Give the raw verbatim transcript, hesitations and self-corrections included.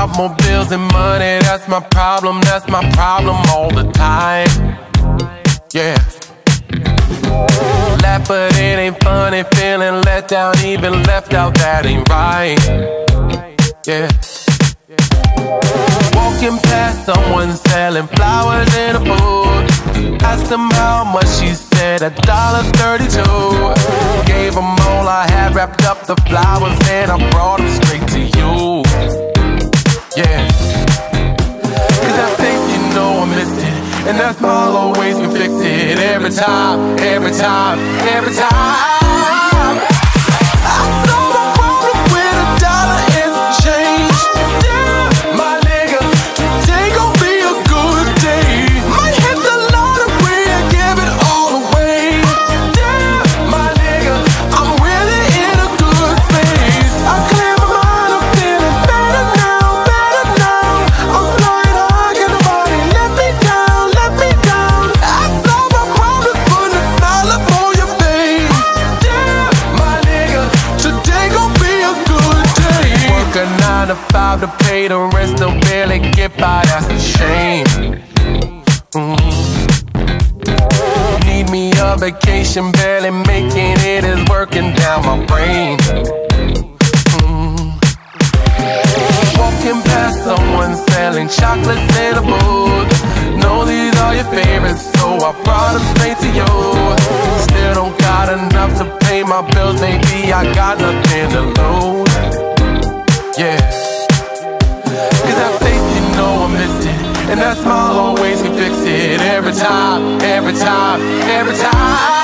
got more bills and money, that's my problem, that's my problem all the time. Yeah. Laugh but it ain't funny, feeling let down, even left out, that ain't right. Yeah. Walking past someone selling flowers in a booth. Asked them how much, she said a dollar thirty-two. Gave them all I had, wrapped up the flowers, and I brought them straight to you. Yeah. Cause that face, you know I missed it, and that smile always can fix it. Every time, every time, every time. I solve my problems with a dollar and some change. Yeah, my nigga, today gon' be a good day. Might hit the lottery and give it all away. Yeah, my nigga, I'm really in a good space. I clear my mind, I'm feeling better now, better now. I'm flying high, can nobody let me down, let me down. I solve my problems, putting a smile up on your face. Yeah, my nigga, today gon' be a good day. Work a nine to five to pay the rent, still barely get by, that's a shame. Mm. Need me a vacation, barely making it is working down my brain. Mm. Walking past someone selling chocolates in a booth. Know these are your favorites, so I brought them straight to you. Still don't got enough to pay my bills, maybe I got nothing to lose. Yeah. Cause that face, you know I missed it, and that smile always can fix it. Every time, every time, every time.